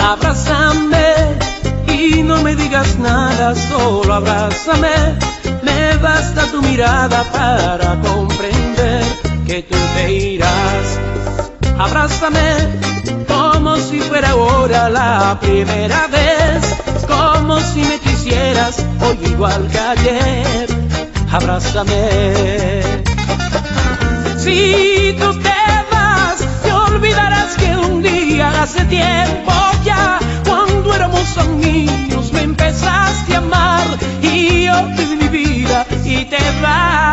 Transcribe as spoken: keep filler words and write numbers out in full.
Abrázame y no me digas nada, solo abrázame. Me basta tu mirada para comprender que tú te irás. Abrázame como si fuera ahora la primera vez, como si me quisieras hoy igual que ayer. Abrázame. Si tú te vas, te olvidarás que un día hace tiempo ya, cuando éramos niños me empezaste a amar y yo te di mi vida y te vas.